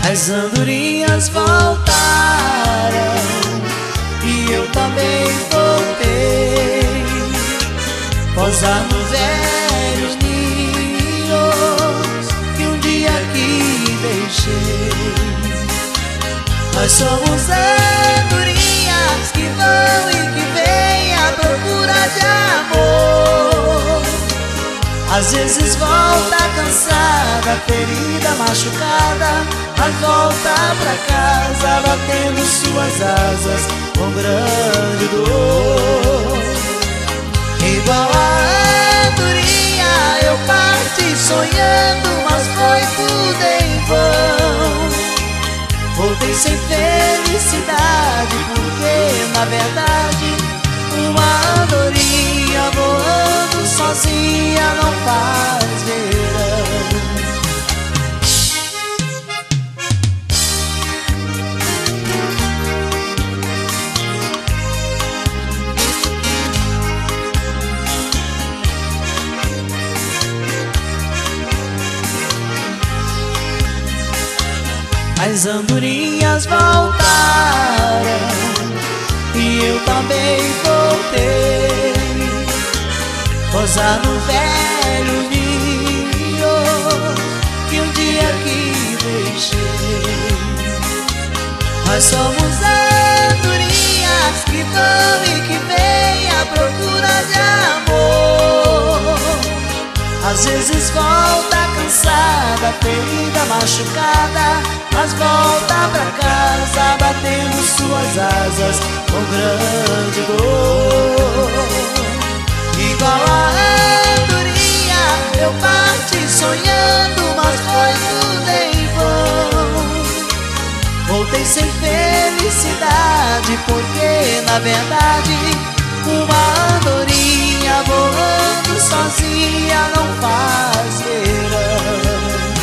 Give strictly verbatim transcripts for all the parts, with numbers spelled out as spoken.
As andorinhas voltaram e eu também voltei. Posar nos velhos ninhos que um dia aqui deixei. Nós somos andorinhas que vão e que vêm à procura de amor. Às vezes volta cansada, ferida, machucada, mas volta pra casa batendo suas asas com grande dor. Igual a andorinha eu parti sonhando, mas foi tudo em vão. Voltei sem felicidade, porque na verdade uma andorinha voando sozinha não faz verão. As andorinhas voltaram e eu também voltei. Posar no velho ninho que um dia aqui deixei. Nós somos andorinhas que vão e que vêm à procura de amor. Às vezes volta cansada, ferida, machucada, mas volta pra casa batendo suas asas com grande dor. Igual a andorinha eu parti sonhando, mas foi tudo em vão. Voltei sem felicidade, porque na verdade uma andorinha voando sozinha não faz verão.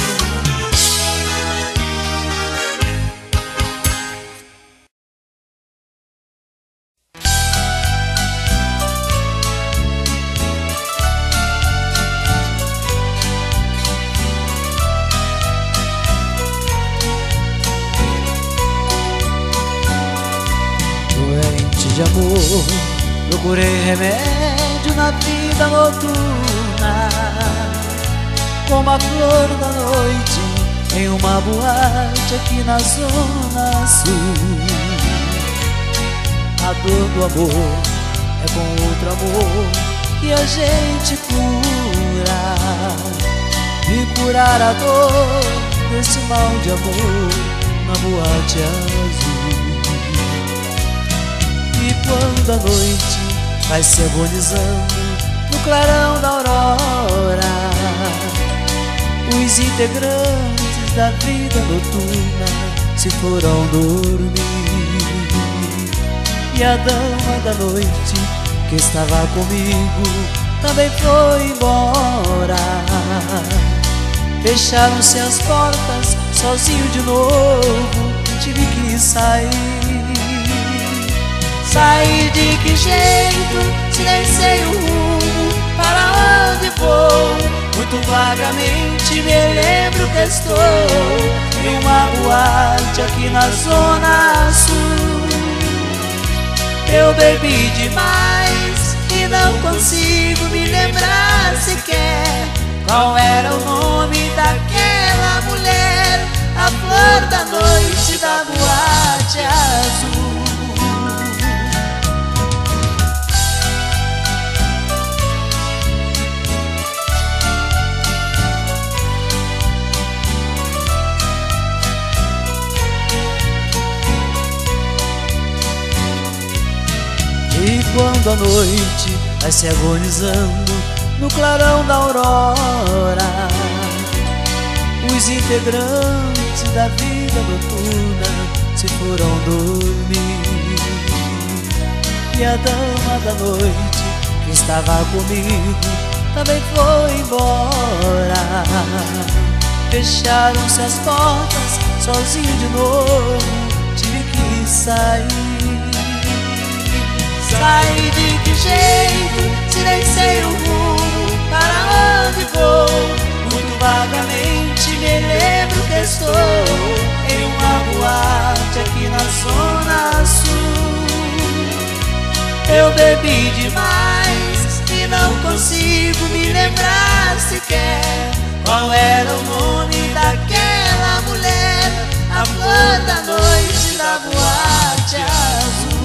Doente de amor, procurei remédio na vida noturna, como a flor da noite em uma boate aqui na zona sul. A dor do amor é com outro amor que a gente cura, e curar a dor desse mal de amor na boate azul. E quando a noite vai se agonizando no clarão da aurora, os integrantes da vida noturna se foram dormir, e a dama da noite que estava comigo também foi embora. Fecharam-se as portas, sozinho de novo tive que sair. Sair de que jeito, se nem sei o rumo, para onde vou? Muito vagamente me lembro que estou em uma boate aqui na zona sul. Eu bebi demais e não consigo me lembrar sequer qual era o nome daquela mulher, a flor da noite da boate azul. E quando a noite vai se agonizando no clarão da aurora, os integrantes da vida noturna se foram dormir, e a dama da noite que estava comigo também foi embora. Fecharam-se as portas, sozinho de novo tive que sair. Sair de que jeito, se nem sei o rumo, para onde vou? Muito vagamente me lembro que estou em uma boate aqui na Zona Sul. Eu bebi demais e não consigo me lembrar sequer qual era o nome daquela mulher, a flor da noite da boate azul.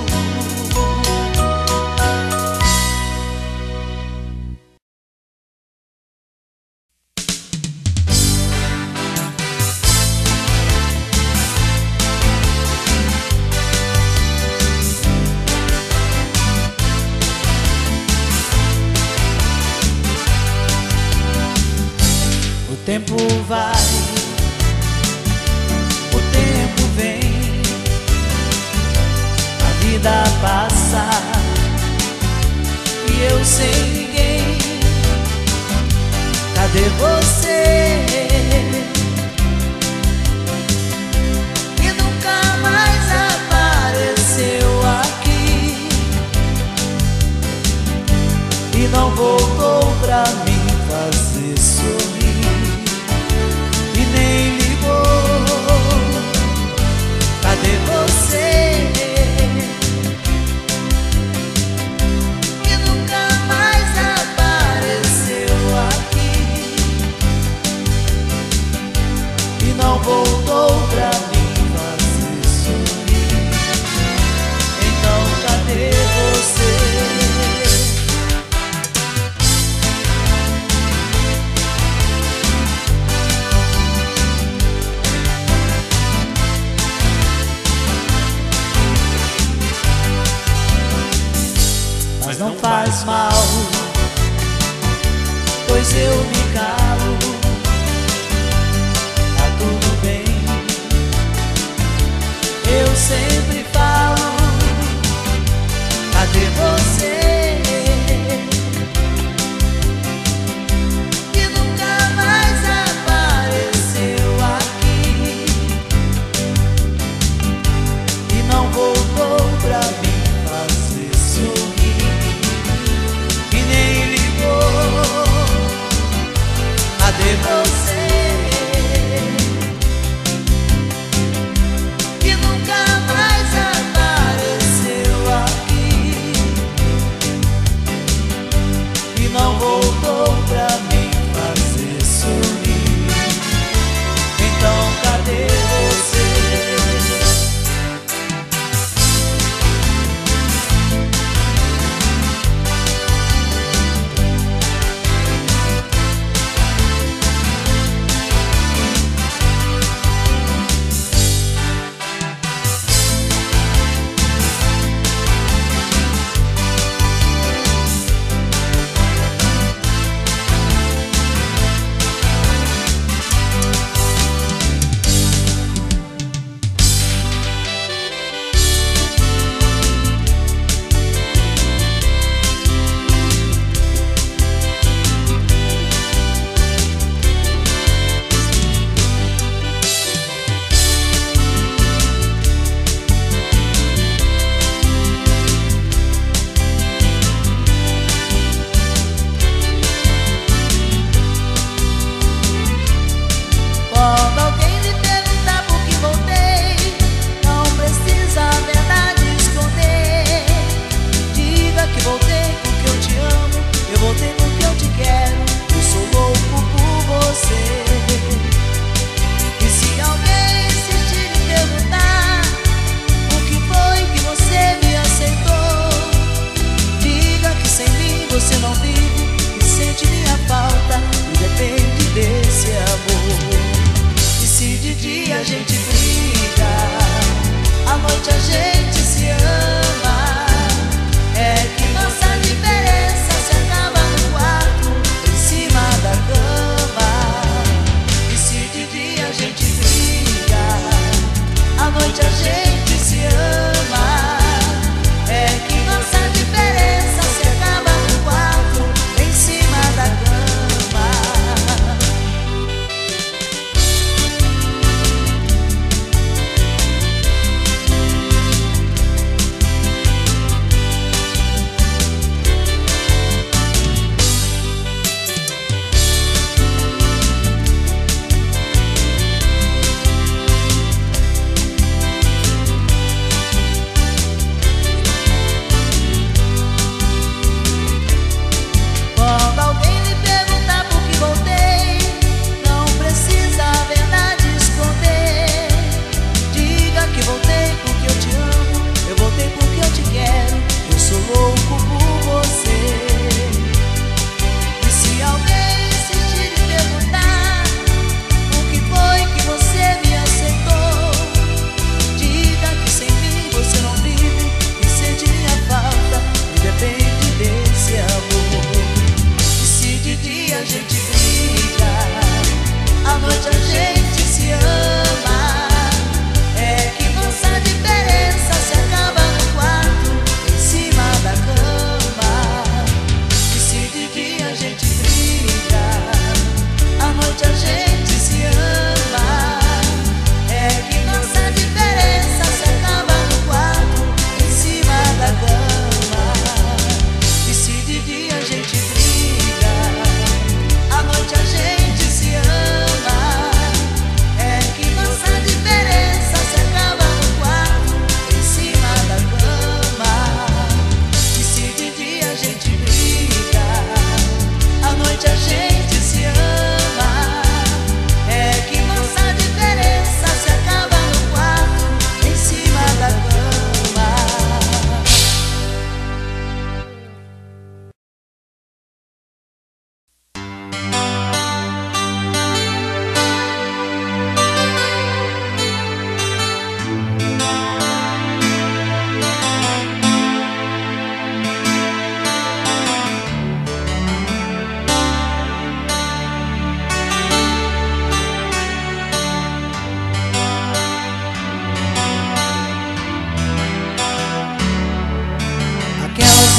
O tempo vai, o tempo vem, a vida passa e eu sem ninguém. Cadê você? Que nunca mais apareceu aqui e não voltou pra mim fazer sorrir. Nem ligou. Cadê você? Que nunca mais apareceu aqui e não voltou pra mim fazer sorrir. Então cadê você? Mas não faz mal, pois eu me calo. Tá tudo bem,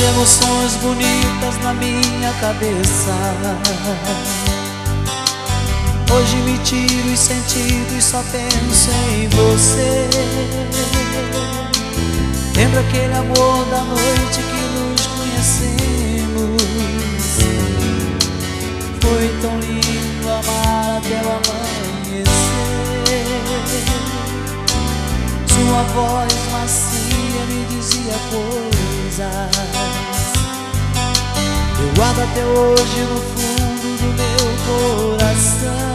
emoções bonitas na minha cabeça. Hoje me tiro os sentidos e só penso em você. Lembra aquele amor da noite que nos conhecemos? Foi tão lindo amar até o amanhecer. Sua voz macia me dizia coisas eu guardo até hoje no fundo do meu coração.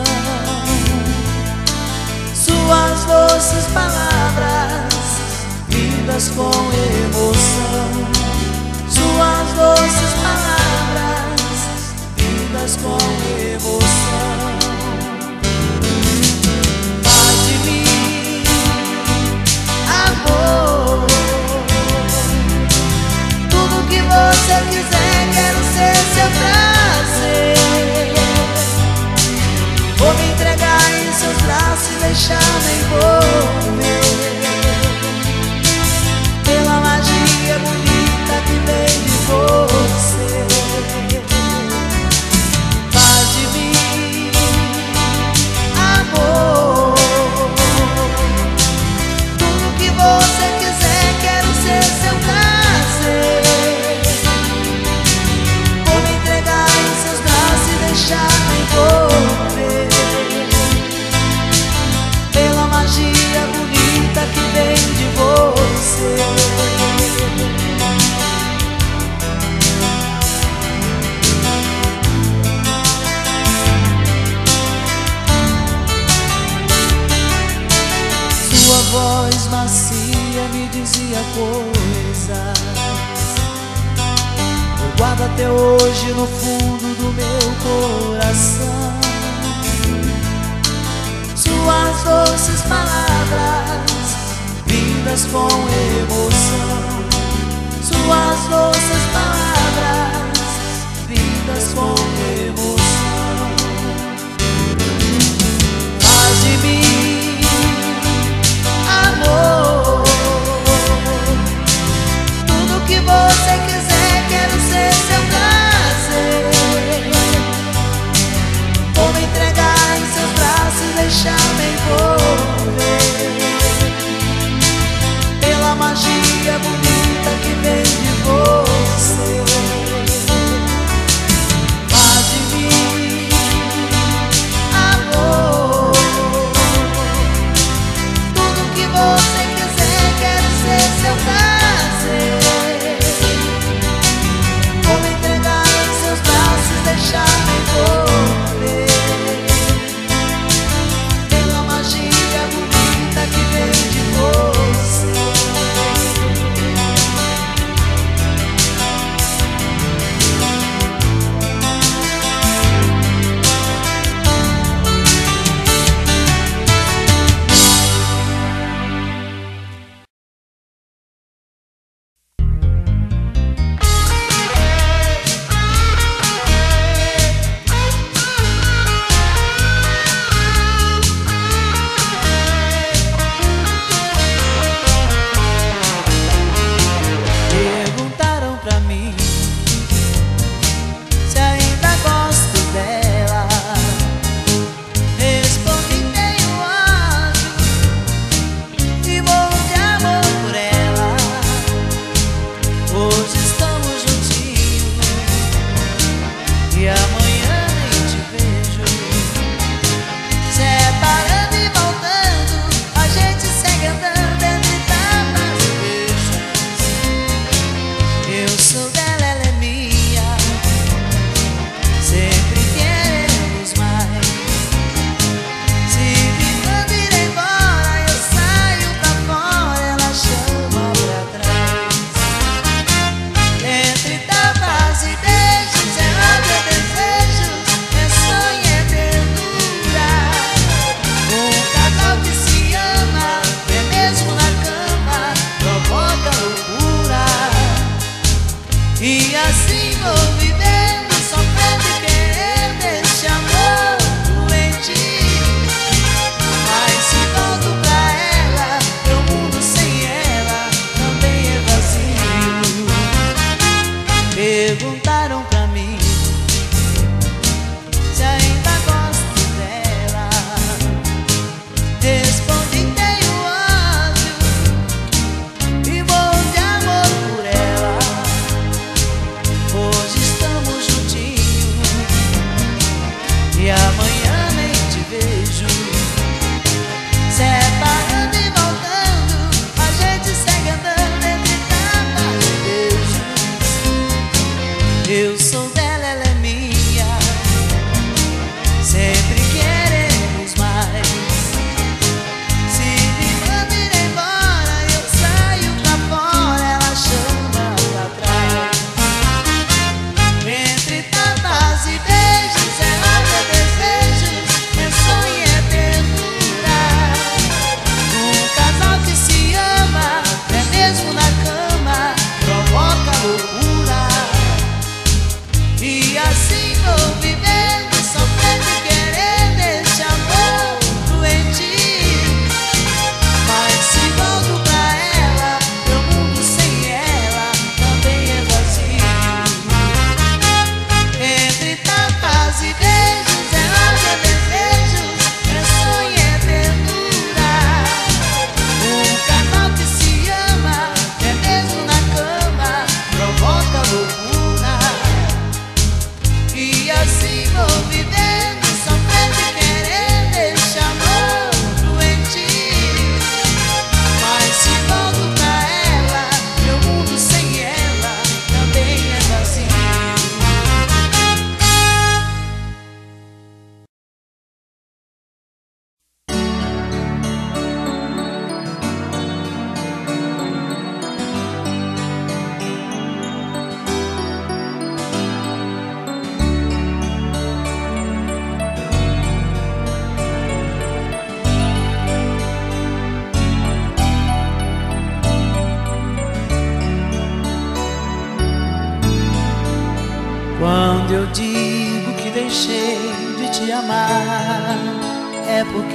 Suas doces palavras, vindas com emoção. Suas doces palavras, vindas com emoção. Faz de mim amor, tudo que você quiser, quero ser seu prazer. Vou me entregar em seus braços e deixar-me envolver pela magia bonita que vem de você. Faz de mim amor, tudo que você quiser, quero ser seu prazer. Vou me entregar em seus braços e deixar-me envolver pela magia bonita que vem de você. Sua voz macia me dizia coisas eu guardo até hoje no fundo do meu coração. Suas doces palavras, vindas com emoção. Suas doces palavras, vindas com emoção. Faz de mim amor, tudo que você quiser, quero ser seu prazer. Vou me entregar em seus braços e deixar-me envolver pela magia bonita que vem de você.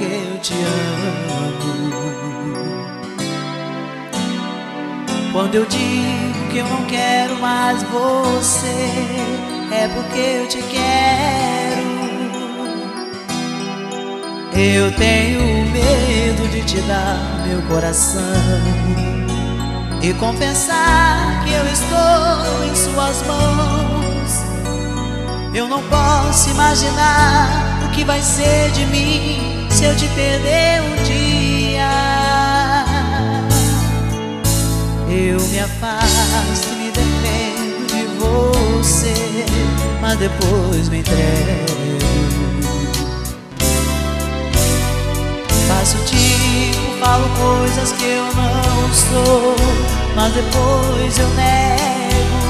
porque eu te amo. Quando eu digo que eu não quero mais você, é porque eu te quero. Eu tenho medo de te dar meu coração e confessar que eu estou em suas mãos. Eu não posso imaginar o que vai ser de mim se eu te perder um dia. Eu me afasto e me defendo de você, mas depois me entrego. Faço tipo, falo coisas que eu não sou, mas depois eu nego.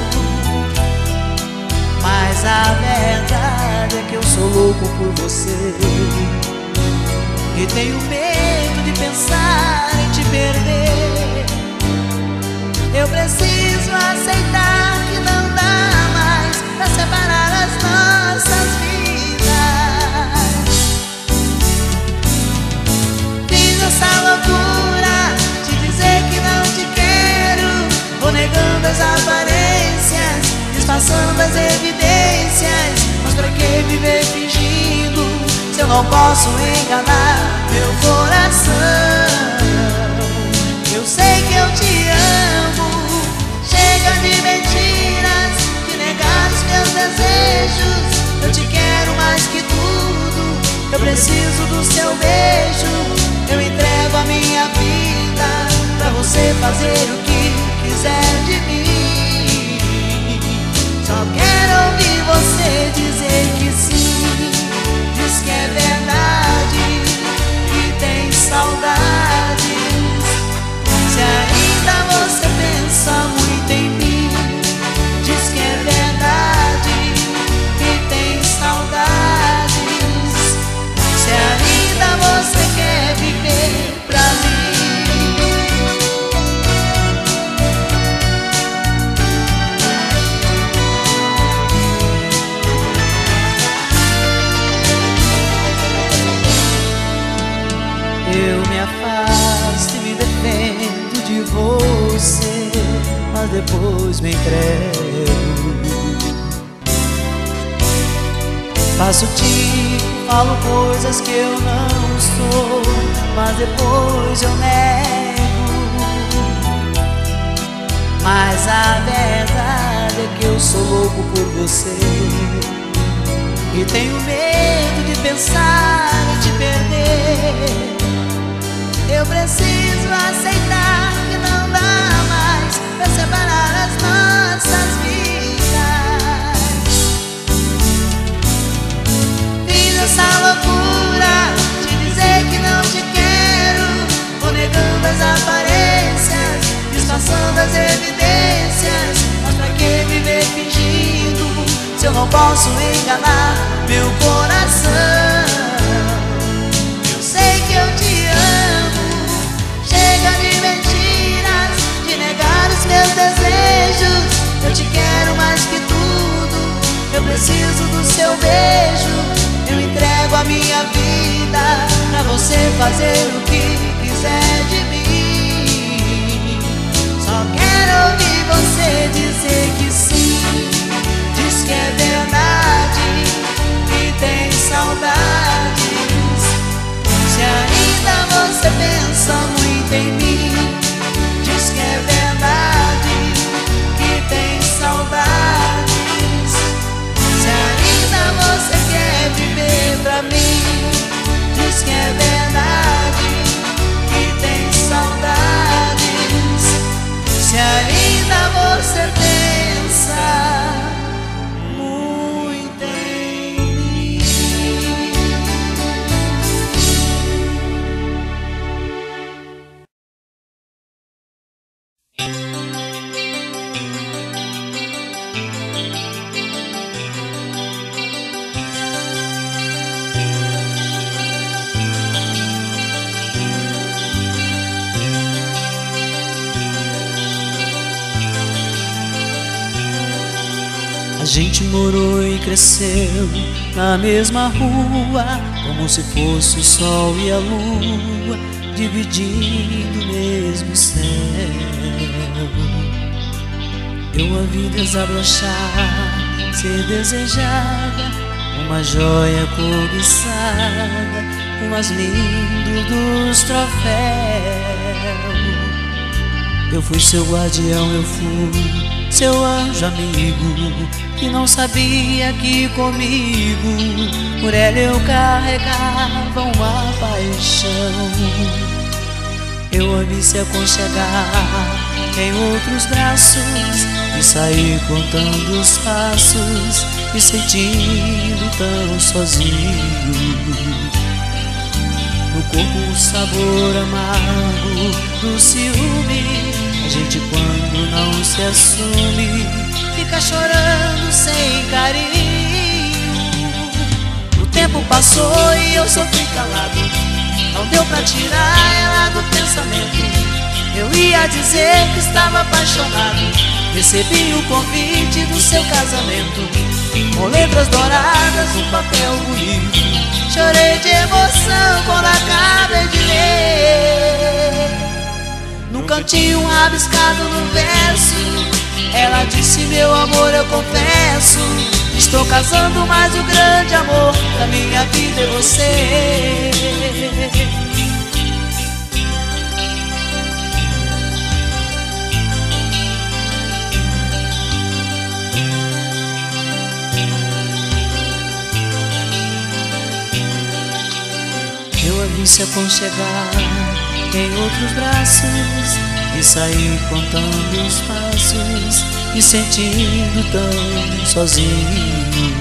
Mas a verdade é que eu sou louco por você e tenho medo de pensar em te perder. Eu preciso aceitar que não dá mais pra separar as nossas vidas. Fiz essa loucura de dizer que não te quero, vou negando as aparências, disfarçando as evidências. Mas pra que viver fingindo se eu não posso enganar meu coração? Eu sei que eu te amo. Chega de mentiras, de negar os meus desejos. Eu te quero mais que tudo, eu preciso do seu beijo. Eu entrego a minha vida pra você fazer o que quiser de mim. Só quero ouvir você dizer que sim. Diz que é verdade, que tem saudades. Se ainda você pensa muito em mim, diz que é verdade, que tem saudades. Se ainda você quer viver pra mim. Eu me afasto e me defendo de você, mas depois me entrego. Faço tipo, falo coisas que eu não sou, mas depois eu nego. Mas a verdade é que eu sou louco por você e tenho medo de pensar em te perder. Eu preciso aceitar que não dá mais pra separar as nossas vidas. Fiz essa loucura de dizer que não te quero, vou negando as aparências, disfarçando as evidências. Mas pra que viver fingindo se eu não posso enganar meu coração? Eu sei que eu te amo. Chega de mentiras, de negar os meus desejos. Eu te quero mais que tudo, eu preciso do seu beijo. Eu entrego a minha vida pra você fazer o que quiser de mim. Só quero ouvir você dizer que sim. Diz que é verdade, que tem saudades. Se ainda você pensa muito em mim, diz que é verdade, que tem saudades. Se ainda você quer viver pra mim, diz que é verdade, que tem saudades. Se ainda você pensa muito em mim. A gente morou e cresceu na mesma rua, como se fosse o sol e a lua dividindo o mesmo céu. Eu a vi desabrochar, ser desejada, uma joia cobiçada, o mais lindo dos troféus. Eu fui seu guardião, eu fui seu anjo amigo, que não sabia que comigo por ela eu carregava uma paixão. Eu a vi se aconchegar em outros braços e sair contando os passos e sentindo tão sozinho. No corpo o sabor amargo do ciúme, a gente quando não se assume fica chorando sem carinho. O tempo passou e eu sofri calado, não deu pra tirar ela do pensamento. Eu ia dizer que estava apaixonado, recebi o convite do seu casamento, com letras douradas, um papel bonito. Chorei de emoção quando acabei de ler. Num cantinho rabiscado no verso, ela disse: meu amor, eu confesso, estou casando, mas o grande amor da minha vida é você. Eu a vi se aconchegar em outros braços e sair contando os passos e sentindo tão sozinho.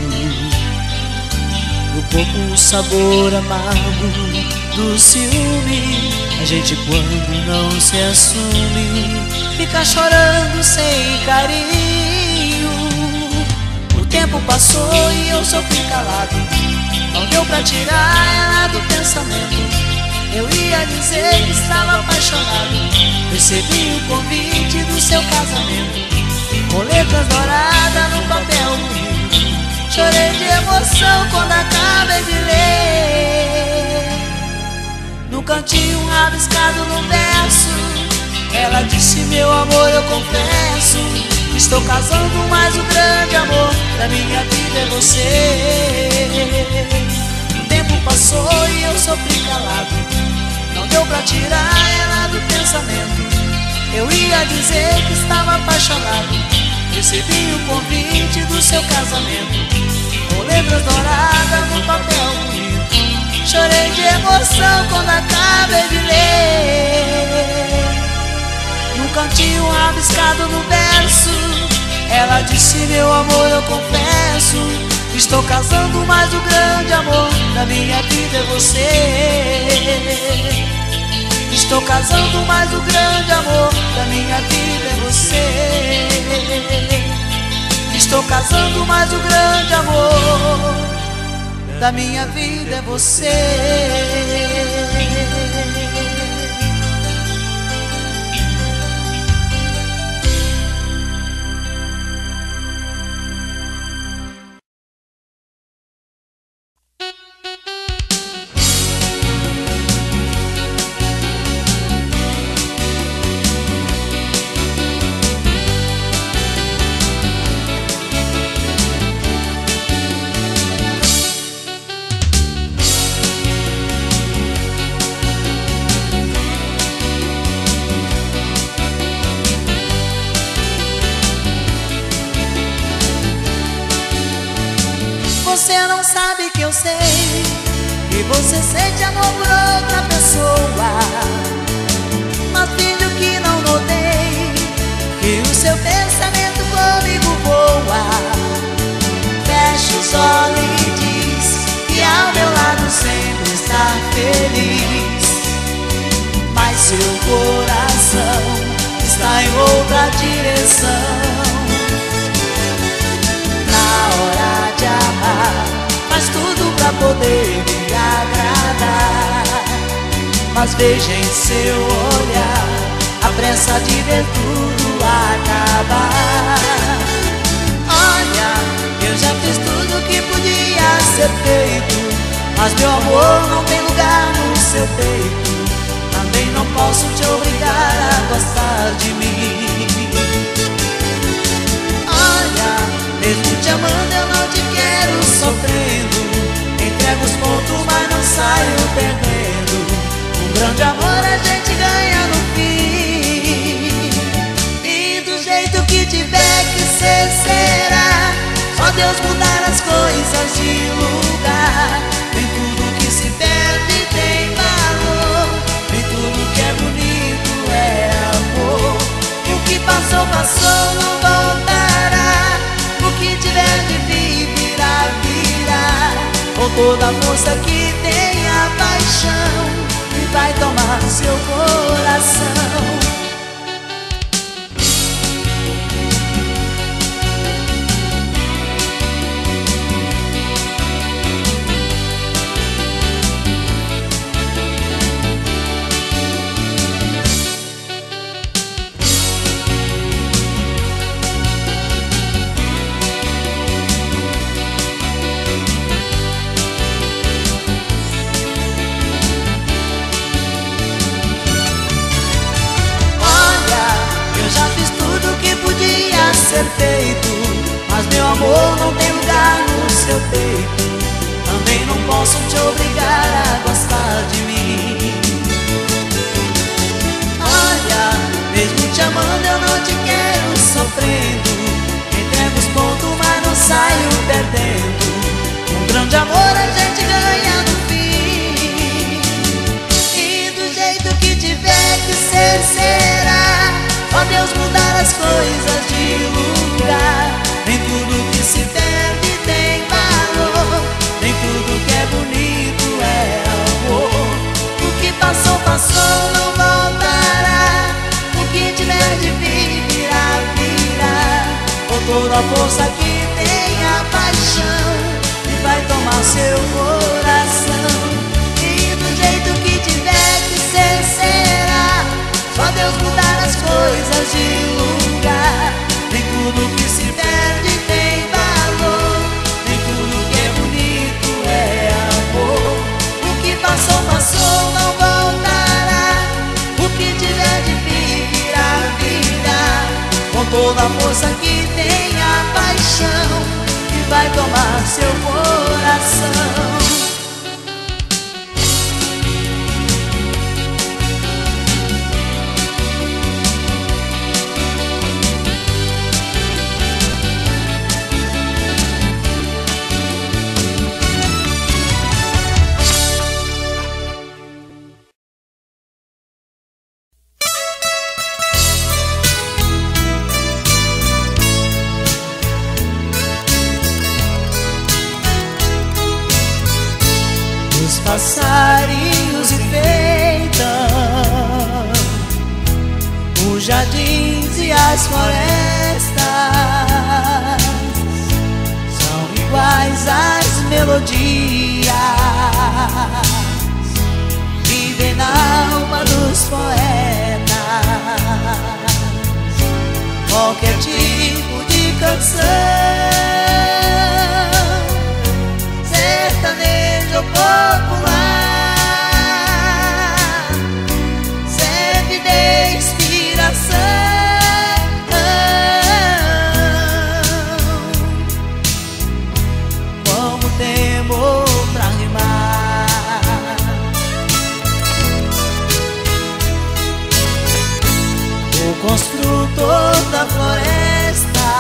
No corpo o sabor amargo do ciúme, a gente quando não se assume fica chorando sem carinho. O tempo passou e eu sofri calado, não deu pra tirar ela do pensamento. Eu ia dizer que estava apaixonado, recebi o convite do seu casamento, com letras douradas no papel bonito. Chorei de emoção quando acabei de ler. No cantinho rabiscado no verso, ela disse: meu amor, eu confesso, estou casando, mas o grande amor da minha vida é você. O tempo passou e eu sofri calado, não deu pra tirar ela do pensamento. Eu ia dizer que estava apaixonado, recebi o convite do seu casamento, com letras douradas no papel bonito. Chorei de emoção quando acabei de ler. Num cantinho rabiscado no verso, ela disse: meu amor, eu confesso, estou casando, mas o grande amor da minha vida é você. Estou casando, mas o grande amor da minha vida é você. Estou casando, mas o grande amor da minha vida é você. Você não sabe que eu sei que você sente amor por outra pessoa, mas filho, que não notei que o seu pensamento comigo voa. Fecha os olhos e diz que ao meu lado sempre está feliz, mas seu coração está em outra direção. Na hora de amar, faz tudo pra poder me agradar, mas veja em seu olhar a pressa de ver tudo acabar. Olha, eu já fiz tudo que podia ser feito, mas meu amor não tem lugar no seu peito. Também não posso te obrigar a gostar de mim. Olha, mesmo te amando eu não te quero sofrendo. Entrego os pontos, mas não saio perdendo. Um grande amor a gente ganha no fim. E do jeito que tiver que ser, será. Só Deus mudar as coisas de lugar. Nem tudo que se perde tem valor. Nem tudo que é bonito é amor. O que passou, passou, não voltará. O que tiver de vir, virá, virá. Com toda a força que tem a paixão que vai tomar seu coração. Ser feito, mas meu amor não tem lugar no seu peito. Também não posso te obrigar a gostar de mim. Olha, mesmo te amando eu não te quero sofrendo. Entrego os pontos, mas não saio perdendo. Um grande amor a gente ganha no fim. E do jeito que tiver que ser, será. Só Deus mudar as coisas de lugar. Nem tudo que se perde tem valor. Nem tudo que é bonito é amor. O que passou, passou, não voltará. O que tiver de vir, virá, virá. Com toda a força que tem a paixão que vai tomar seu coração. E do jeito que tiver que ser, será. Só Deus mudar as coisas de lugar. Nem tudo que se perde tem valor. Nem tudo que é bonito é amor. O que passou, passou, não voltará. O que tiver de vir, virá, virá. Com toda a força que tem a paixão que vai tomar seu coração. Passarinhos enfeitam os jardins e as florestas, são iguais às melodias, vivem na alma dos poetas. Qualquer tipo de canção, sertanejo popular, serve de inspiração. Como temor pra rimar, o construtor da floresta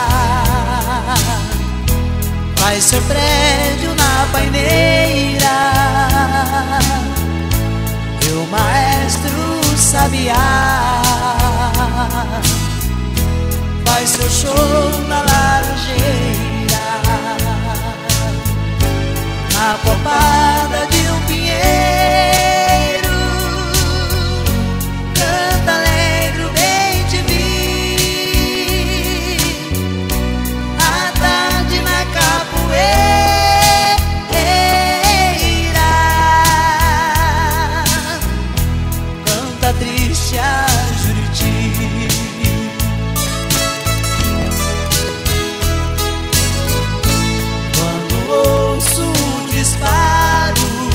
faz seu prédio na paineira, e o maestro sabiá faz seu show na laranjeira, na copada de um pinheiro, canta alegre o bem te vi, à tarde na capoeira. Triste a Juriti, quando ouço o disparo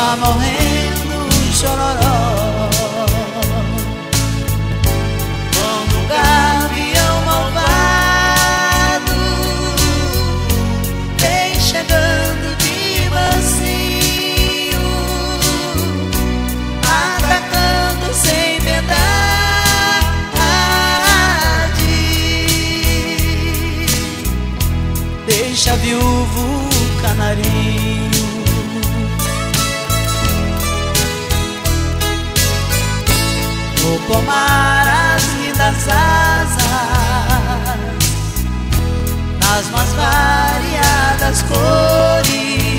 sua morrendo em chororó. Como um gavião malvado vem chegando de mansinho, atacando sem piedade. Deixa viúvo o canarinho, vou pomar as lindas asas nas mais variadas cores,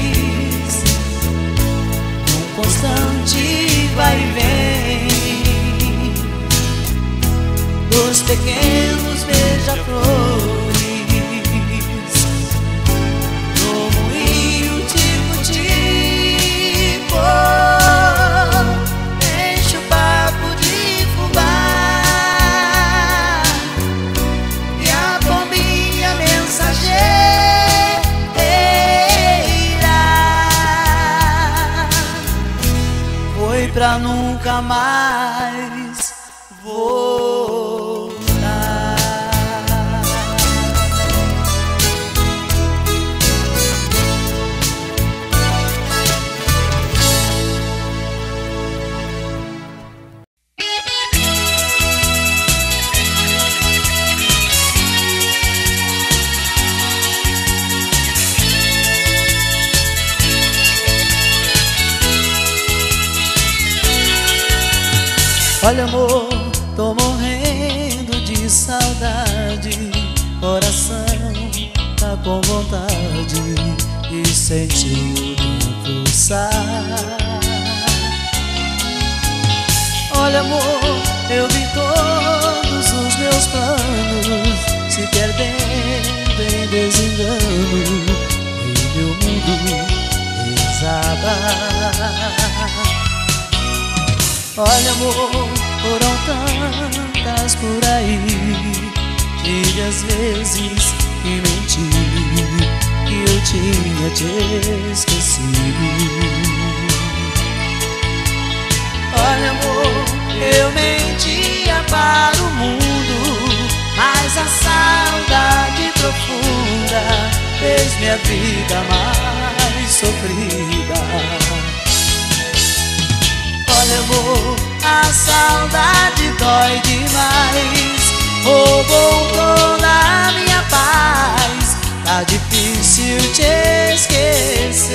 num constante vai e vem dos pequenos beija-flores. Enche o papo de fubá e a pombinha mensageira foi pra nunca mais voltar. Olha, amor, tô morrendo de saudade, coração tá com vontade e sente o tempo pulsar. Olha, amor, eu vi todos os meus planos se perdendo em desengano e meu mundo desabar. Olha, amor, foram tantas por aí, tive às vezes que mentir, que eu tinha te esquecido. Olha, amor, eu mentia para o mundo, mas a saudade profunda fez minha vida mais sofrida. Olha, amor, a saudade dói demais, roubou toda a minha paz, tá difícil te esquecer.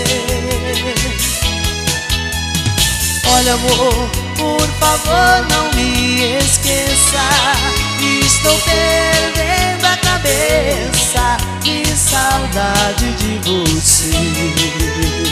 Olha, amor, por favor não me esqueça, estou perdendo a cabeça, que saudade de você.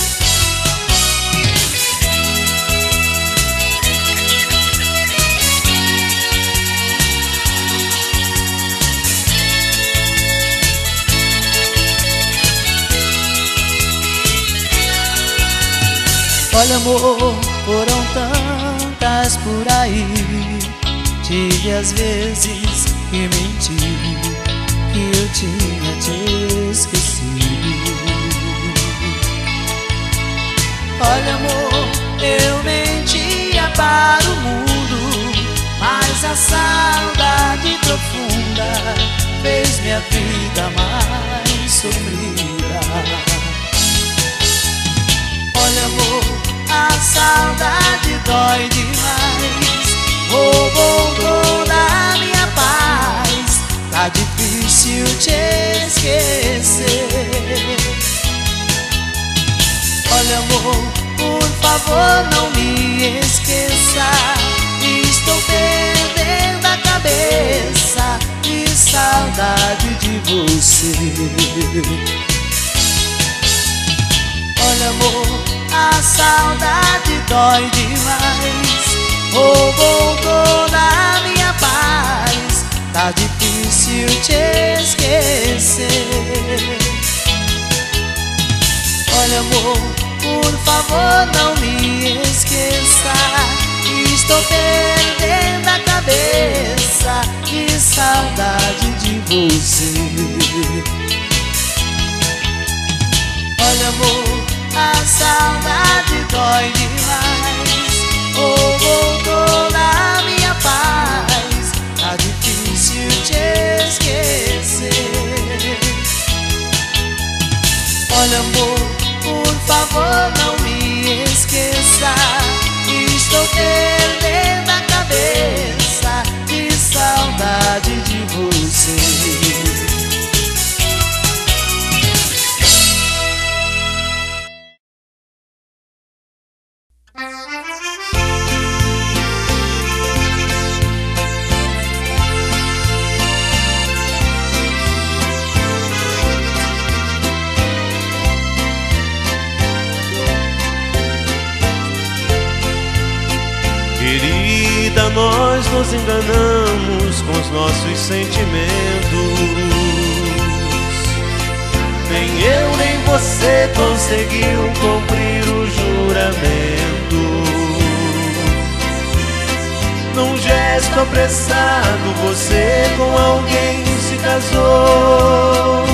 Olha, amor, foram tantas por aí, tive às vezes que mentir, que eu tinha te esquecido. Olha, amor, eu mentia para o mundo, mas a saudade profunda fez minha vida mais sofrida. Olha, amor, a saudade dói demais, roubou toda a minha paz, tá difícil te esquecer. Olha, amor, por favor não me esqueça, estou perdendo a cabeça, que saudade de você. Olha, amor, a saudade dói demais, roubou toda a minha paz, tá difícil te esquecer. Olha, amor, por favor não me esqueça, estou perdendo a cabeça, que saudade de você. Olha, amor, a saudade dói demais. Oh, voltou na minha paz, tá difícil te esquecer. Olha, amor, por favor, não me esqueça. Estou perdendo a cabeça de saudade de você. Querida, nós nos enganamos com os nossos sentimentos. Nem eu nem você conseguiu cumprir o juramento. Num gesto apressado você com alguém se casou.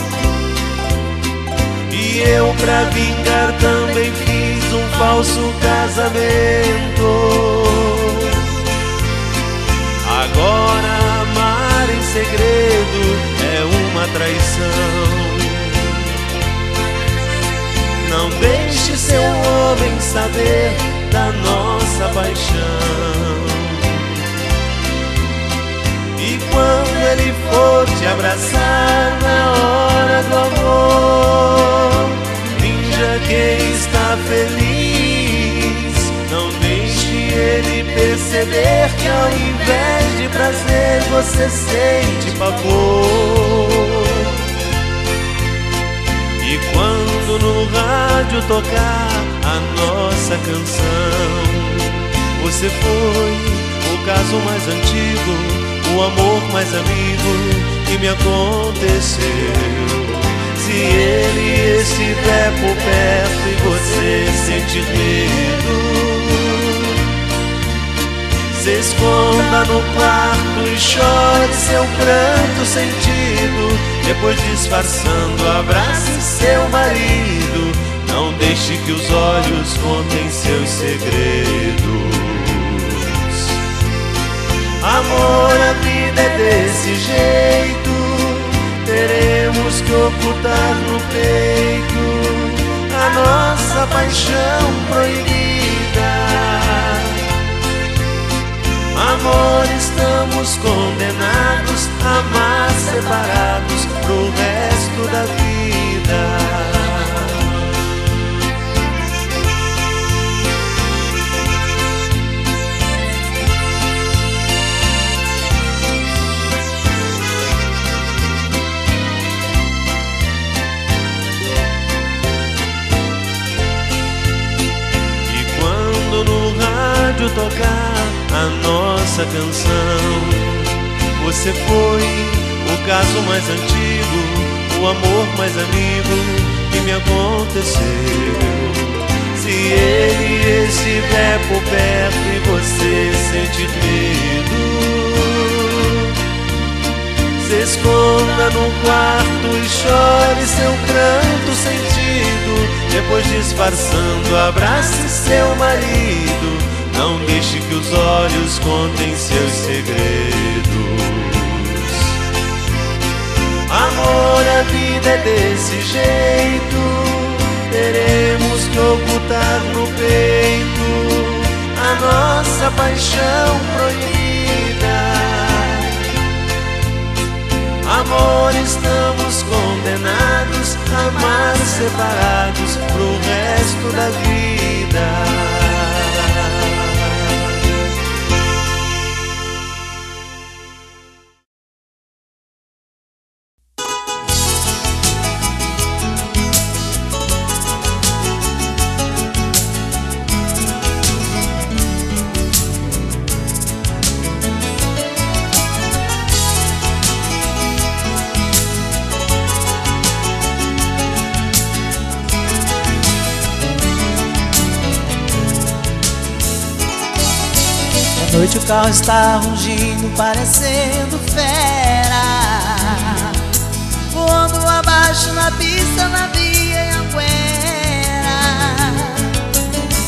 E eu, pra vingar, também fiz um falso casamento. Agora amar em segredo é uma traição. Não deixe seu homem saber da nossa paixão. E quando ele for te abraçar na hora do amor, finja que está feliz. Não deixe ele perceber que ao invés de prazer você sente pavor. E quando no rádio tocar a nossa canção, você foi o caso mais antigo, o amor mais amigo que me aconteceu. Se ele estiver por perto e você sentir medo, se esconda no quarto e chore seu pranto sentido. Depois, disfarçando, abrace seu marido. Não deixe que os olhos contem seus segredos. Amor, a vida é desse jeito. Teremos que ocultar no peito a nossa paixão proibida. Amor, estamos condenados a amar separados pro resto da vida. E quando no rádio tocar a nossa canção, você foi o caso mais antigo, o amor mais amigo que me aconteceu. Se ele estiver por perto e você sentir medo, se esconda no quarto e chore seu pranto sentido. Depois, disfarçando, abrace seu marido. Não deixe que os olhos contem seus segredos. Amor, a vida é desse jeito. Teremos que ocultar no peito a nossa paixão proibida. Amor, estamos condenados a amar separados pro resto da vida. À noite o carro está rugindo, parecendo fera, voando abaixo na pista, na via Anhanguera.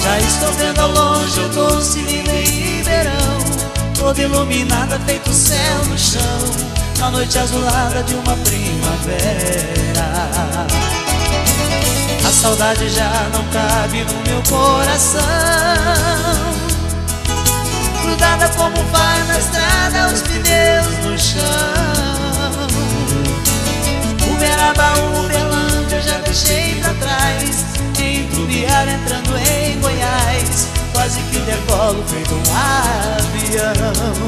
Já estou vendo ao longe o doce Ribeirão, toda iluminada feito céu no chão, na noite azulada de uma primavera. A saudade já não cabe no meu coração, grudada como faz na estrada os pneus no chão. Uberaba, Uberlândia eu já deixei pra trás, em Trubiara entrando em Goiás, quase que decolo feito um avião.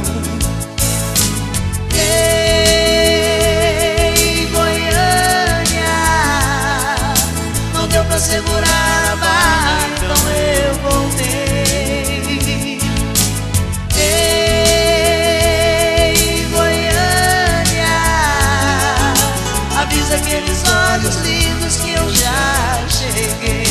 Ei, Goiânia, não deu pra segurar a barra, então eu voltei. Ei, Goiânia, avisa aqueles olhos lindos que eu já cheguei.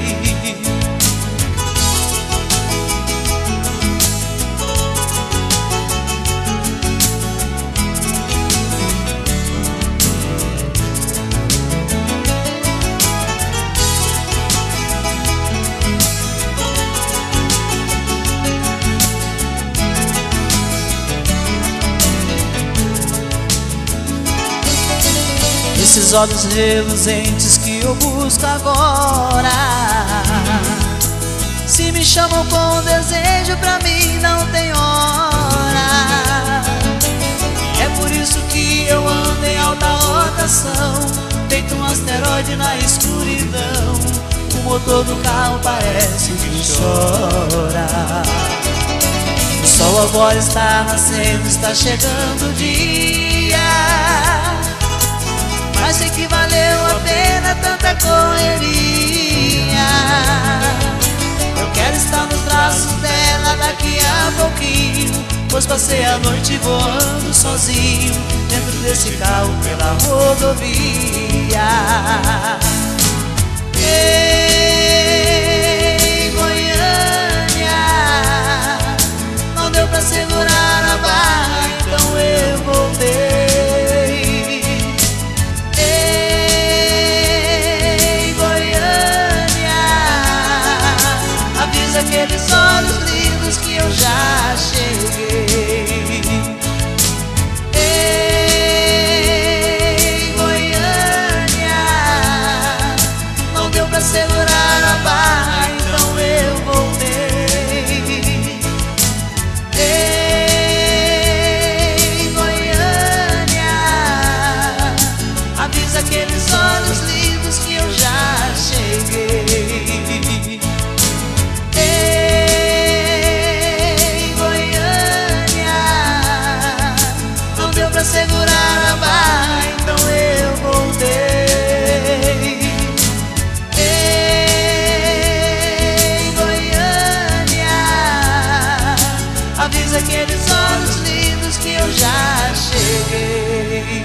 Esses olhos reluzentes que eu busco agora, se me chamam com desejo, pra mim não tem hora. É por isso que eu ando em alta rotação, feito um asteroide na escuridão. O motor do carro parece que chora. O sol agora está nascendo, está chegando o dia, mas sei que valeu a pena tanta correria. Eu quero estar nos braços dela daqui a pouquinho, pois passei a noite voando sozinho dentro desse carro pela rodovia. Ei, Goiânia, não deu pra segurar a barra, então eu voltei. Aqueles olhos lindos que eu já cheguei. Ei, Goiânia, não deu pra segurar a barra, então eu voltei. Ei, Goiânia, avisa aqueles olhos lindos que eu já cheguei. Pra segurar a barra, então eu voltei. Ei, Goiânia, avisa aqueles olhos lindos que eu já cheguei.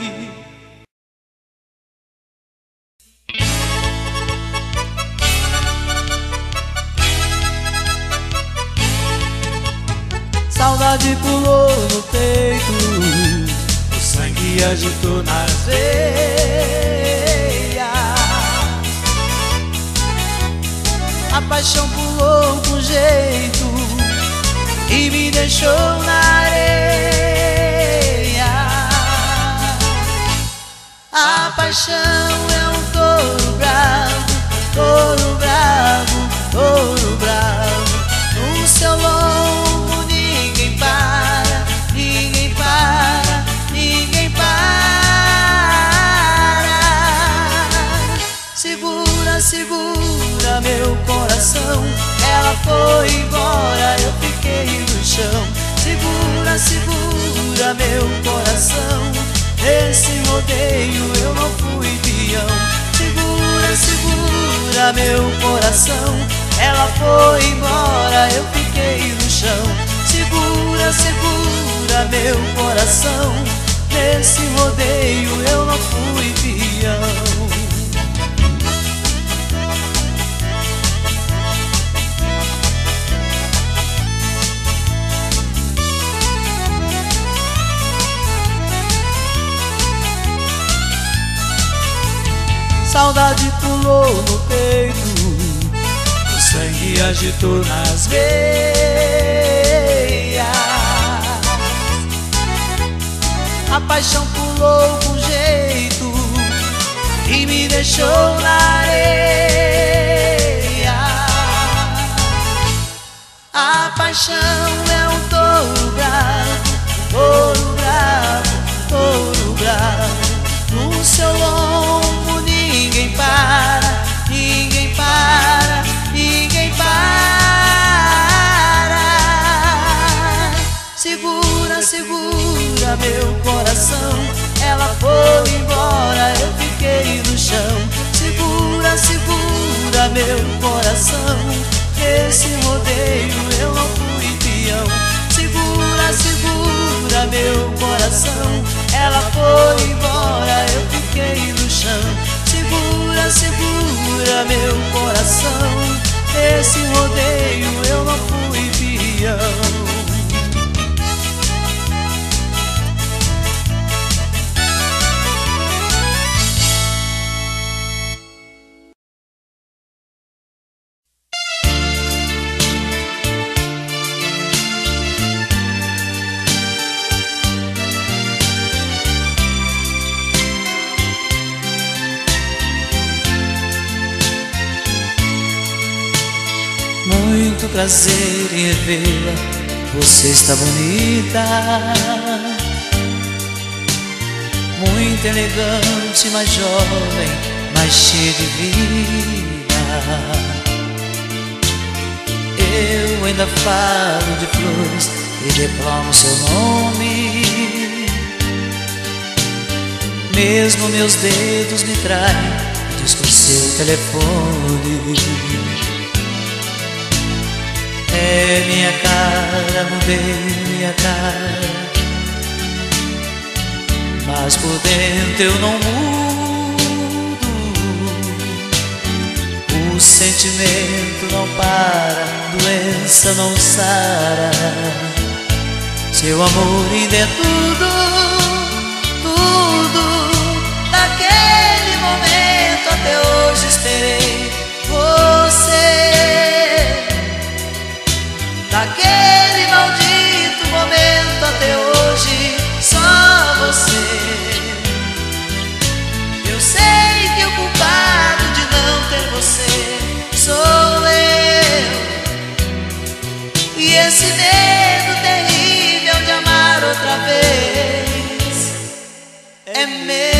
Saudade pulou no peito, o sangue agitou nas veias, a paixão pulou com jeito e me deixou na areia. A paixão é um touro bravo, touro bravo, touro bravo. No seu lombo ninguém para, ninguém para, ninguém para. Segura, segura meu coração, ela foi embora, eu fiquei no chão. Segura, segura meu coração, nesse rodeio eu não fui peão. Segura, segura meu coração, ela foi embora, eu fiquei no chão. Segura, segura meu coração, nesse rodeio eu não fui peão. Saudade pulou no peito, o sangue que agitou nas veias. A paixão pulou com jeito e me deixou na areia. A paixão é um touro bravo, touro bravo, touro bravo. No seu lombo ninguém para, ninguém para, ninguém para. Segura, segura meu coração, ela foi embora, eu fiquei no chão. Segura, segura meu coração, nesse rodeio eu não fui peão. Segura, segura meu coração, ela foi embora, eu fiquei no chão. Segura, segura meu coração, nesse rodeio eu não fui peão. Muito prazer em revê-la, você está bonita, muito elegante, mais jovem, mais cheia de vida. Eu ainda falo de flores e declamo seu nome, mesmo meus dedos me traem, diz com seu telefone. É minha cara, mudei minha cara, mas por dentro eu não mudo. O sentimento não para, doença não sara. Seu amor ainda é tudo, tudo. Daquele momento até hoje esperei você. Daquele maldito momento até hoje, só você. Eu sei que o culpado de não ter você sou eu. E esse medo terrível de amar outra vez é meu.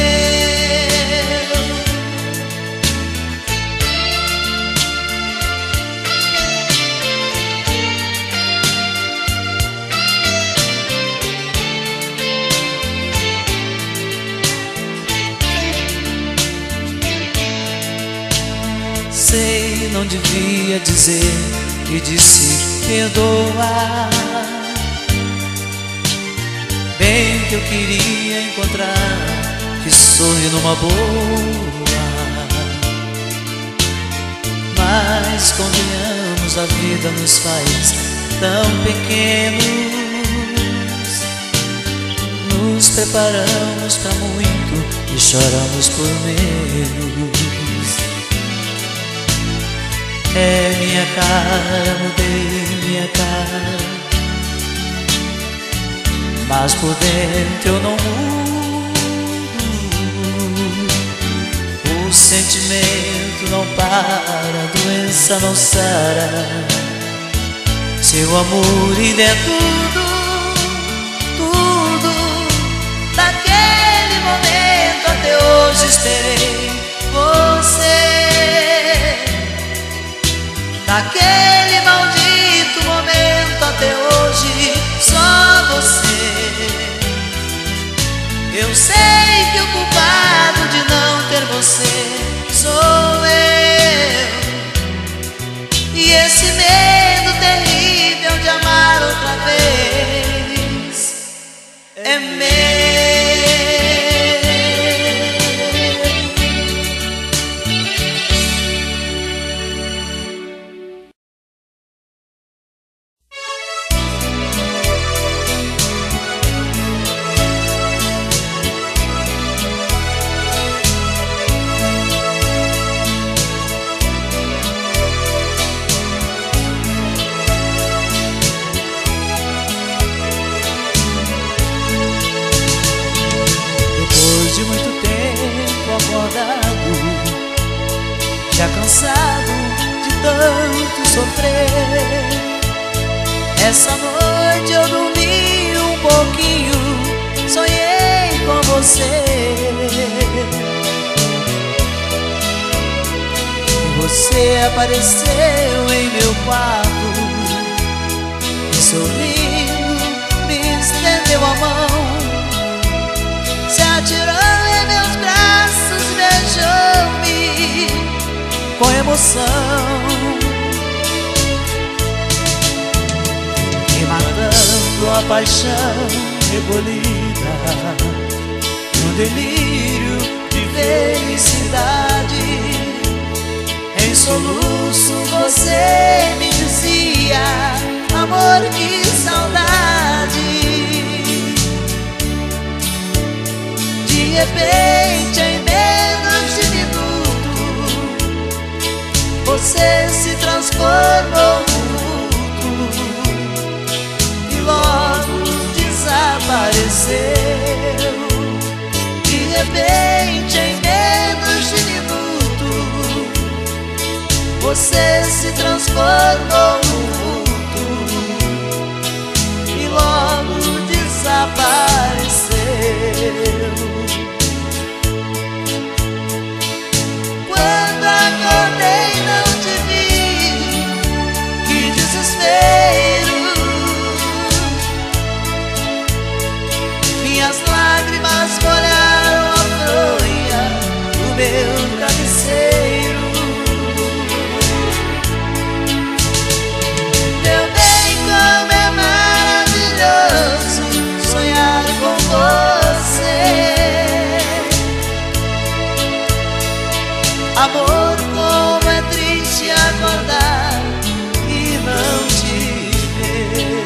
Sei, não devia dizer e disse perdoa. Bem que eu queria encontrar que sorri numa boa. Mas convenhamos, a vida nos faz tão pequenos. Nos preparamos pra muito e choramos por menos. É minha cara, mudei minha cara, mas por dentro eu não mudo. O sentimento não para, a doença não sara. Seu amor ainda é tudo, tudo. Daquele momento até hoje esperei você. Daquele maldito momento até hoje, só você. Eu sei que o culpado de não ter você sou eu. E esse medo terrível de amar outra vez já cansado de tanto sofrer. Essa noite eu dormi um pouquinho, sonhei com você. Você apareceu em meu quarto e sorrindo me estendeu a mão, se atirou em meus braços e beijou-me com emoção, e matando a paixão rebolida no delírio de felicidade. Em soluço você me dizia: amor, que saudade. De repente, em menos de minuto, você se transformou no vulto e logo desapareceu. De repente, em menos de minuto, você se transformou no vulto e logo desapareceu. Quando acordei não te vi, que desespero. Minhas lágrimas molharam a fronha do meu travesseiro. Meu bem, como é maravilhoso sonhar com você. Amor, como é triste acordar e não te ver.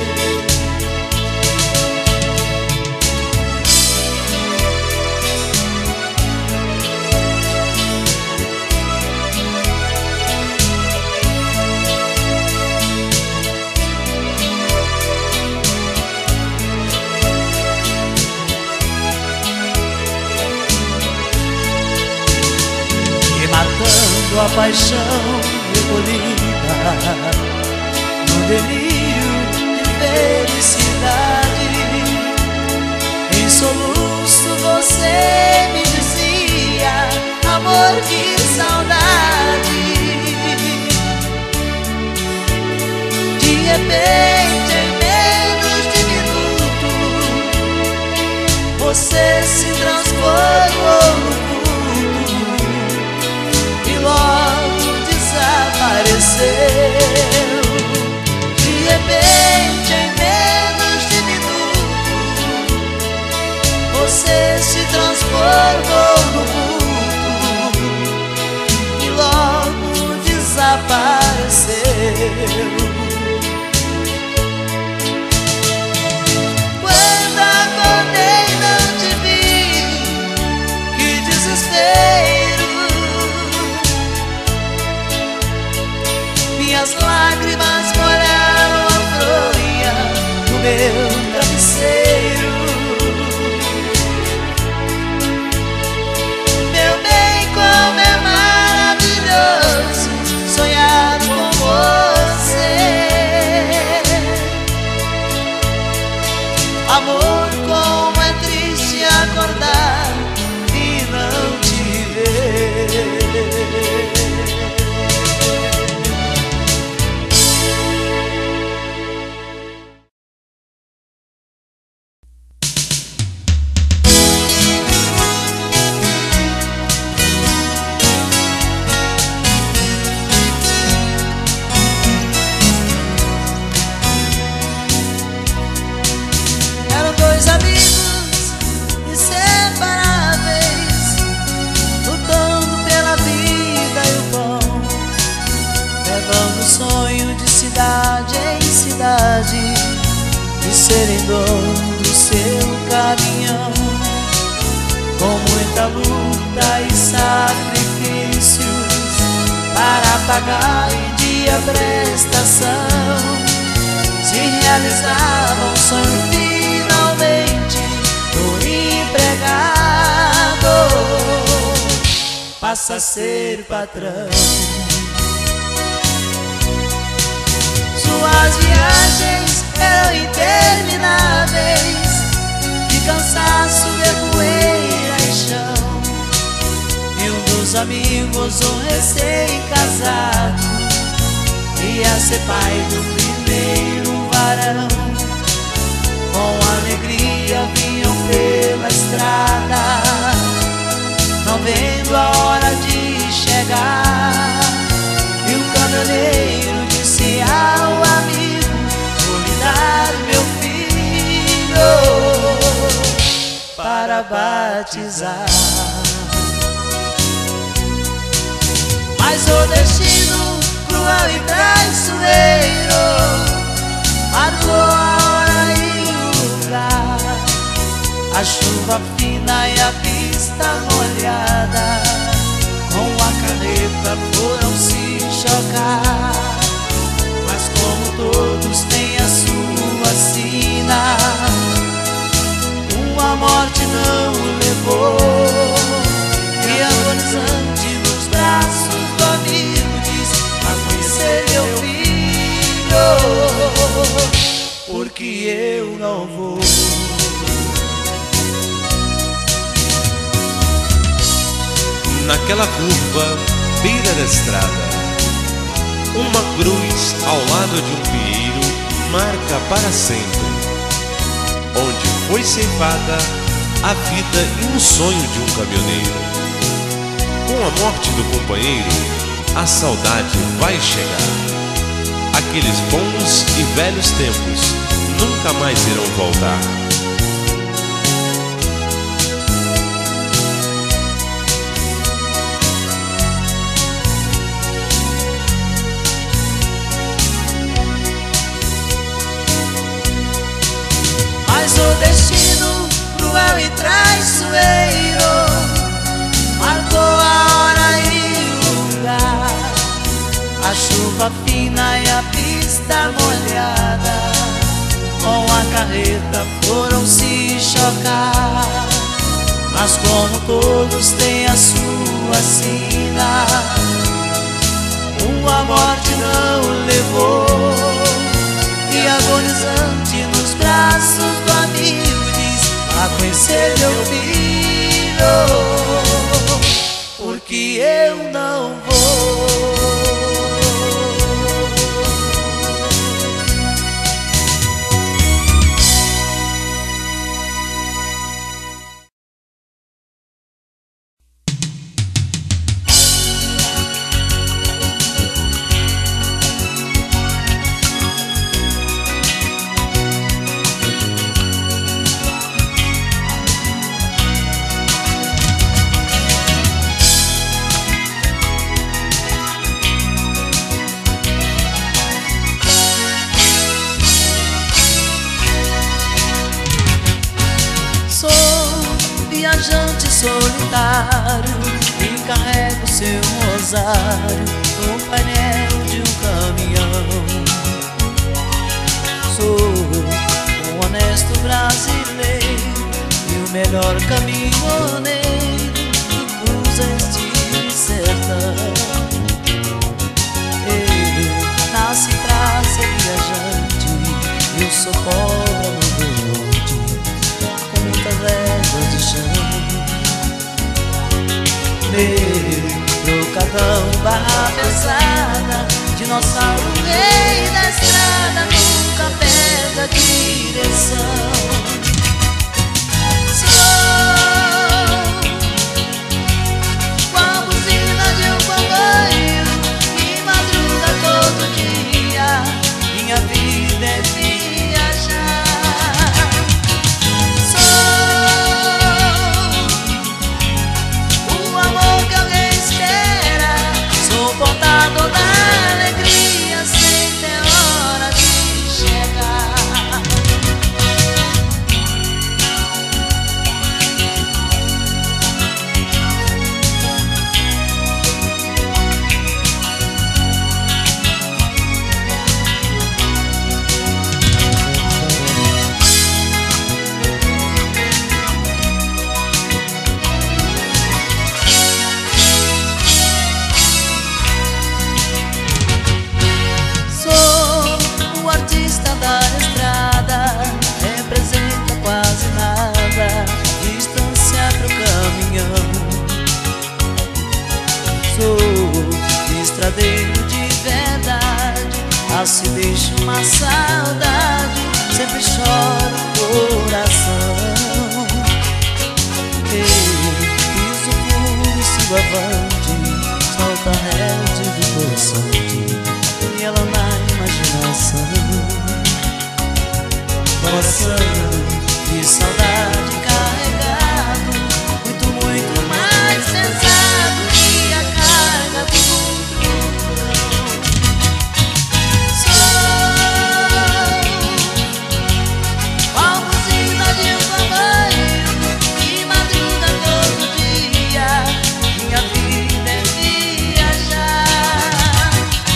A paixão rebolida no delírio de felicidade. Em soluço você me dizia: amor, que saudade. De repente, em menos de minuto, você se transformou no logo desapareceu. De repente, em menos de minuto, você se transformou no vulto e logo desapareceu. Quando acordei não te vi, que desespero. Minhas lágrimas molharam a fronha do meu travesseiro. Meu bem, como é maravilhoso sonhar com você. Amor, como é triste acordar e não te ver. E serem dono do seu caminhão, com muita luta e sacrifícios para pagar em dia a prestação. Se realizava um sonho finalmente do empregado, passa a ser patrão. Suas viagens eram intermináveis, de cansaço e poeira e chão. E um dos amigos, um recém-casado, ia ser pai do primeiro varão. Com alegria vinham pela estrada, não vendo a hora de chegar. E o caminhoneiro disse ao amigo: vou lhe dar meu filho para batizar. Mas o destino cruel e traiçoeiro marcou a hora e o lugar. A chuva fina e a pista molhada, com a carreta foram se chocar. Mas como todos têm a sua sina, uma morte não o levou. E agonizante nos braços do amigo diz: a conhecer meu filho, porque eu não vou. Naquela curva, beira da estrada, uma cruz ao lado de um pinheiro marca para sempre onde foi ceifada a vida e um sonho de um caminhoneiro. Com a morte do companheiro, a saudade vai chegar. Aqueles bons e velhos tempos nunca mais irão voltar. Mas o destino cruel e traiçoeiro marcou a hora e o lugar. A chuva fina e a pista molhada, com a carreta foram se chocar. Mas como todos têm a sua sina, uma morte não o levou. E agonizante nos braços do amigo diz: a conhecer meu filho, porque eu não vou. Viajante solitário, e carrego seu rosário no painel de um caminhão. Sou um honesto brasileiro e o melhor caminhoneiro que cruza este sertão. Eu nasci pra ser viajante, eu sou cobra no bonde, com muitas léguas de chão. Meu trocadão, barra pesada, dinossauro rei da estrada, nunca perde a direção. Sou com a buzina de um comboio que madruga todo dia, minha vida é viajar. Portador da alegria sem ter hora de chegar. coração de saudade carregado, muito, muito mais pesado que a carga do outro. Sou a buzina de um comboio que madruga todo dia. Minha vida é viajar.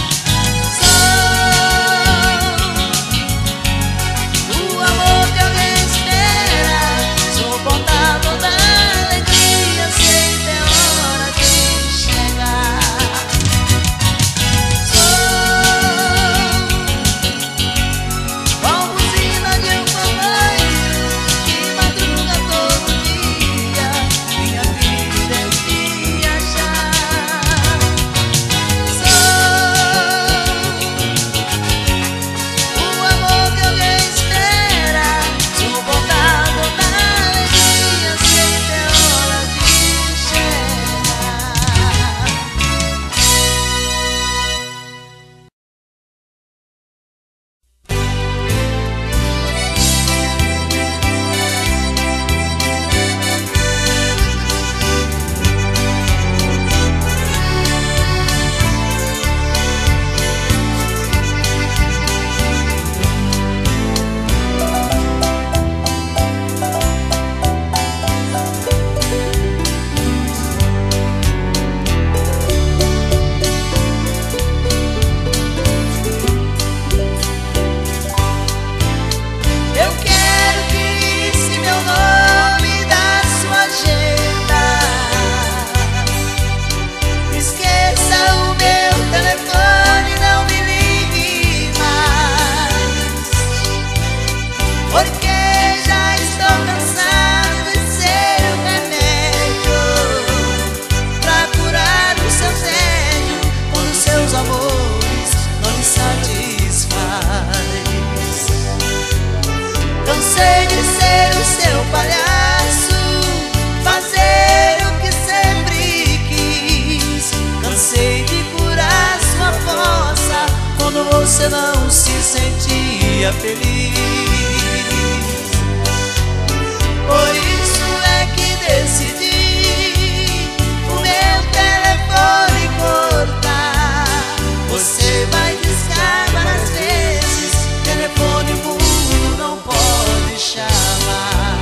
Sou o amor que alguém espera, sou o portador da alegria, sei ter hora de chegar. Sou a buzina de um comboio que madruga todo dia. Minha vida é viajar. Sou o amor que alguém espera, sou o portador da alegria, sei ter hora de Eu quero que risque meu nome da sua agenda. Esqueça o meu telefone, não me ligue mais, porque já estou cansado de ser o remédio pra curar o seu tédio quando seus amores não me satisfazem. Cansei de ser o seu palhaço, fazer o que sempre quis. Cansei de curar sua força quando você não se sentia feliz. Por isso é que decidi o meu telefone cortar. Você vai discar várias vezes, telefone mudo não pode chamar.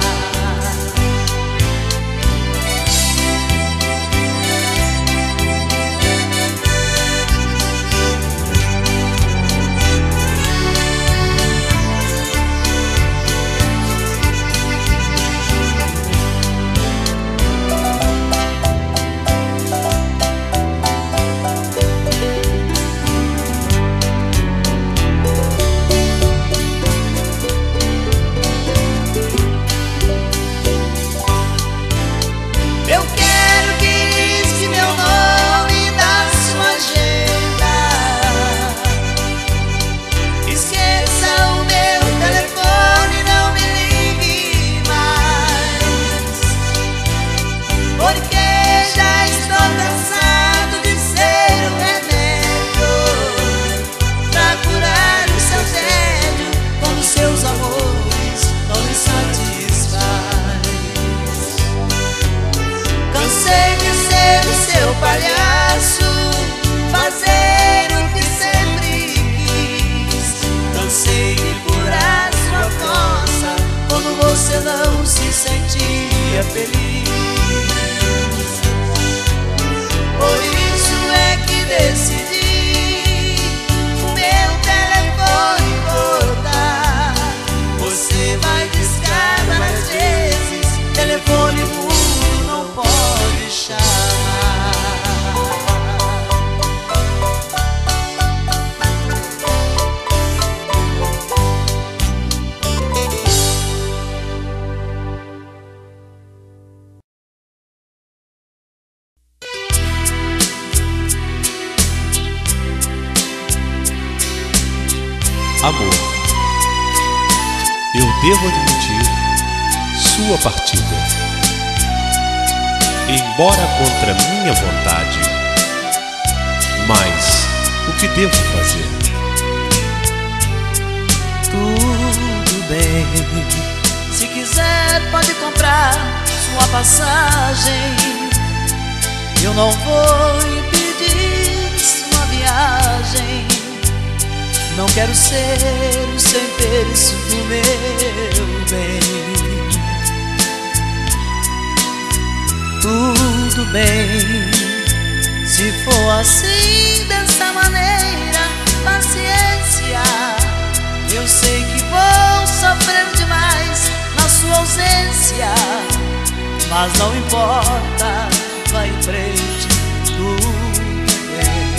Eu quero que risque meu nome da sua agenda. Esqueça o meu telefone, não me ligue mais, porque já estou cansado de ser o remédio pra curar o seu tédio quando seus amores não me satisfazem. Cansei de ser o seu palhaço, fazer o que sempre quis. Cansei de curar sua força quando você não se sentia feliz. Por isso é que decidi o meu telefone cortar. Você vai discar várias vezes, telefone mudo não pode chamar. Amor, eu devo admitir sua partida, embora contra minha vontade. Mas o que devo fazer? Tudo bem. Se quiser pode comprar sua passagem. Eu não vou impedir sua viagem. Não quero ser o sem terço do meu bem. Tudo bem, se for assim, dessa maneira, paciência. Eu sei que vou sofrer demais na sua ausência, mas não importa, vai em frente, tudo bem.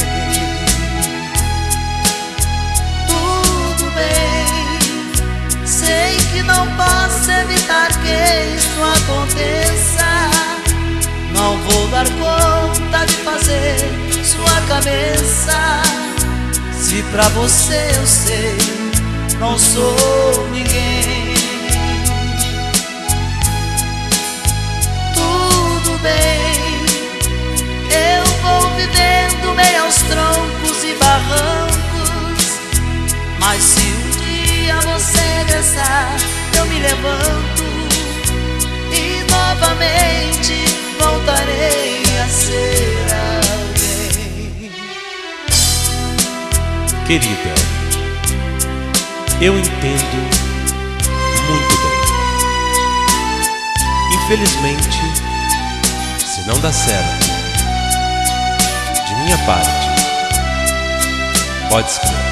Tudo bem, sei que não posso evitar que isso aconteça. Não vou dar conta de fazer sua cabeça. Se pra você eu sei, não sou ninguém. Tudo bem, eu vou vivendo meio aos troncos e barrancos, mas se um dia você regressar, eu me levanto e novamente voltarei a ser alguém. Querida, eu entendo muito bem. Infelizmente, se não dá certo, de minha parte, pode escrever.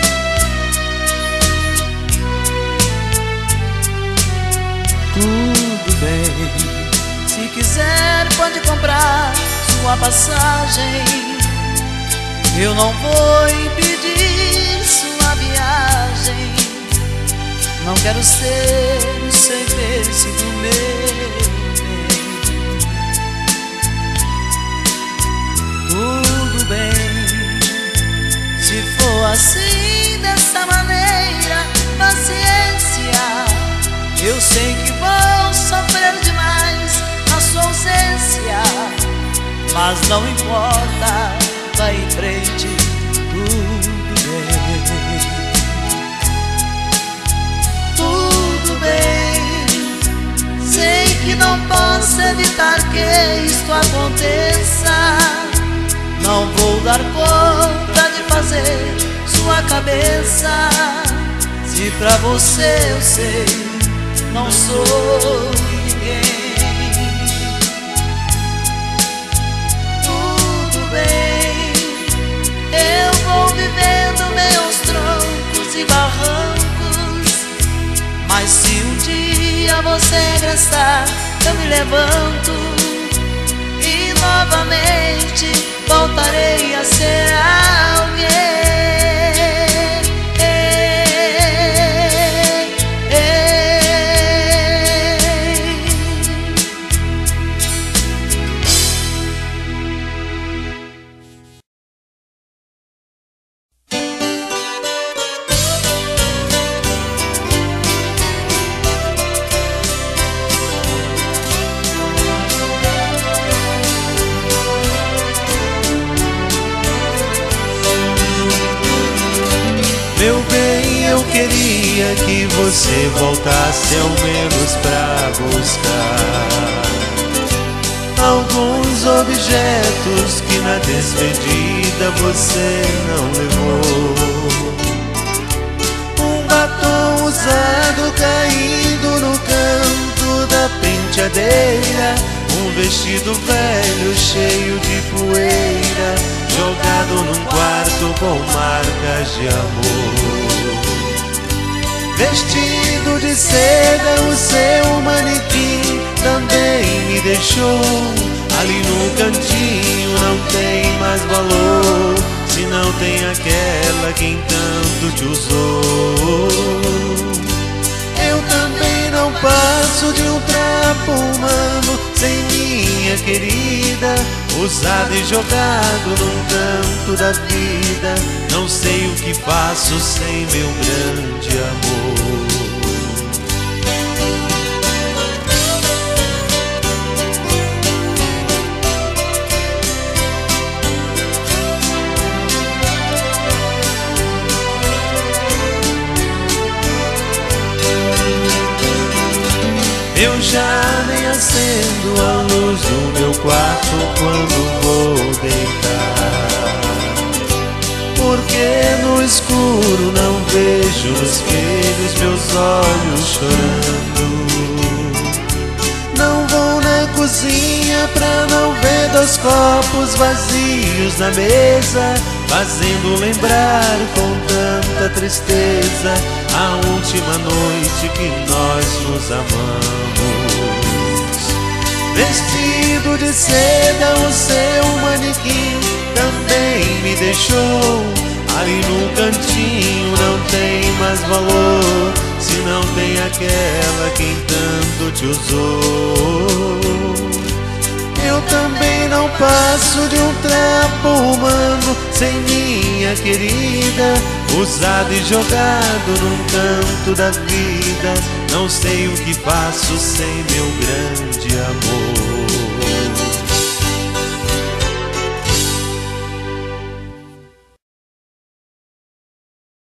Tudo bem, se quiser pode comprar sua passagem. Eu não vou impedir sua viagem. Não quero ser o sem terço do meu bem. Tudo bem, se for assim, dessa maneira, paciência. Eu sei que vou sofrer demais na sua ausência, mas não importa, vai em frente, tudo bem. Tudo bem, sei que não posso evitar que isto aconteça. Não vou dar conta de fazer sua cabeça. Se pra você eu sei, não sou ninguém. Tudo bem, eu vou vivendo meus troncos e barrancos, mas se um dia você regressar, eu me levanto e novamente voltarei a ser alguém. Meu bem, eu queria que você voltasse ao menos pra buscar alguns objetos que na despedida você não levou. Um batom usado caído no canto da penteadeira, um vestido velho cheio de poeira, jogado num quarto com marcas de amor. Vestido de seda, o seu manequim também me deixou. Ali no cantinho não tem mais valor, se não tem aquela quem tanto te usou. Eu também não passo de um trapo humano sem minha querida, usado e jogado num canto da vida. Não sei o que faço sem meu grande amor. Eu já nem acendo a luz do meu quarto quando vou deitar, porque no escuro não vejo no espelho os meus olhos chorando. Não vou na cozinha pra não ver dois copos vazios na mesa, fazendo lembrar com tanta tristeza a última noite que nós nos amamos. Vestido de seda, o seu manequim também me deixou. Ali no cantinho não tem mais valor, se não tem aquela quem tanto te usou. Eu também não passo de um trapo humano sem minha querida, usado e jogado num canto da vida. Não sei o que faço sem meu grande amor.